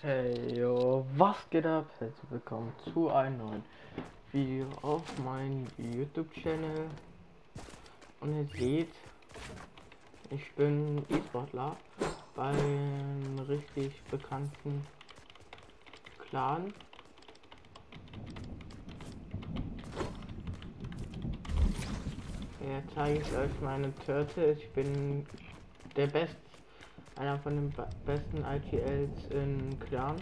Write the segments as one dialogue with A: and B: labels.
A: Hey, yo, was geht ab? Herzlich willkommen zu einem neuen Video auf meinem YouTube-Channel. Und ihr seht, ich bin E-Sportler beim richtig bekannten Clan. Hier zeige ich euch meine Turtle. Ich bin einer von den besten ITLs in Clan.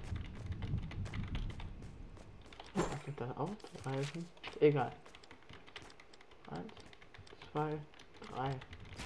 A: Geht das auch? Reifen? Egal. 1, 2, 3.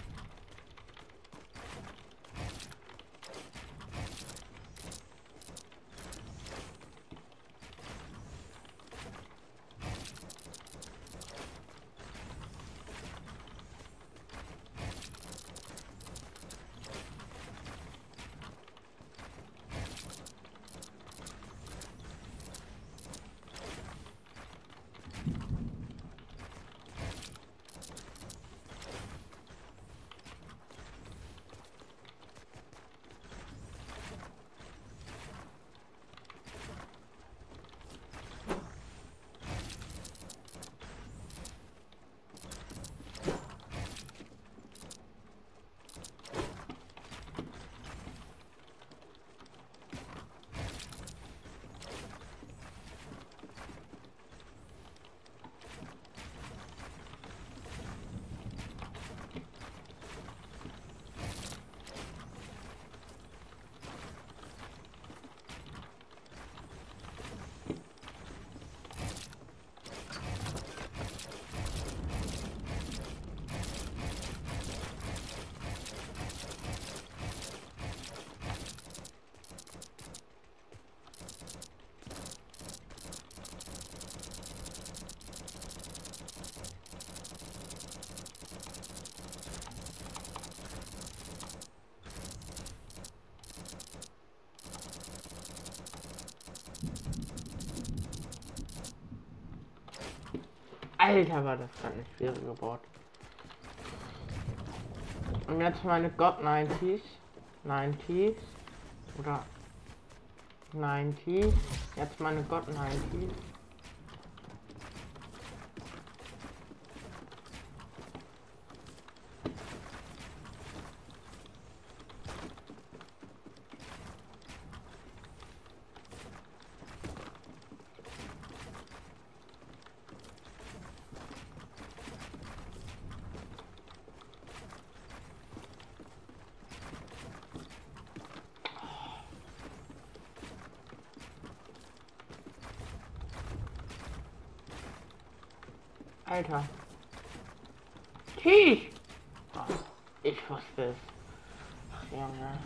A: Alter, war das gerade nicht schwierig gebaut. Und jetzt meine God 90s. 90s. Oder 90s. Jetzt meine God 90s. Alter. Tschüss. Oh, ich wusste es. Ach, Junge.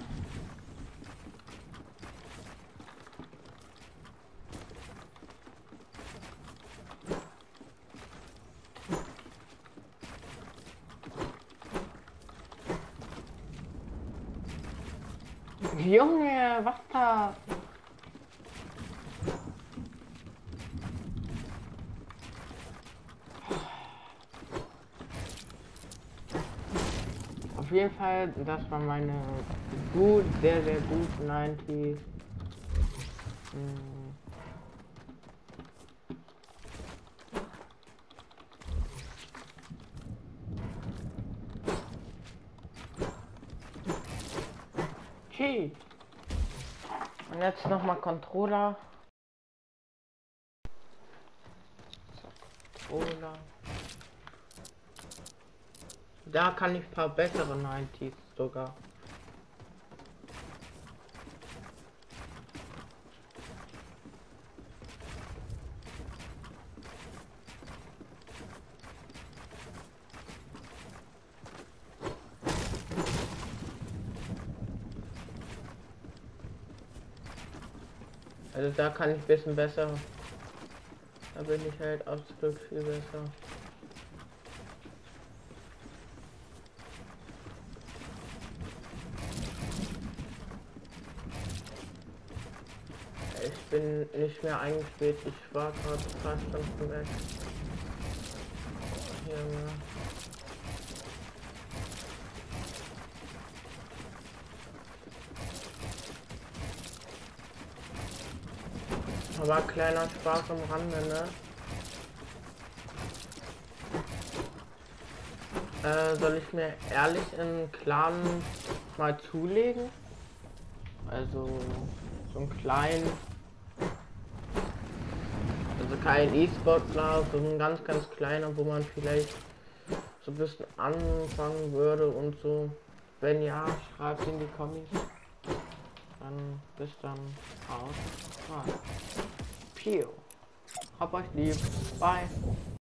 A: Junge, was da? Auf jeden Fall, das war meine sehr gut 90. Okay. Und jetzt noch mal Controller. Controller. Da kann ich ein paar bessere 90s sogar. Also da kann ich ein bisschen besser. Da bin ich halt absolut viel besser. Ich bin nicht mehr eingespielt, ich war gerade fast Stunden weg. Junge. Aber kleiner Spaß am Rande, ne? Soll ich mir ehrlich in Clan mal zulegen? Also so einen kleinen, also kein E-Sportler, so ein ganz kleiner, wo man vielleicht so ein bisschen anfangen würde und so. Wenn ja, schreibt in die Kommis. Dann bis dann aus. Pio. Hab euch lieb. Bye.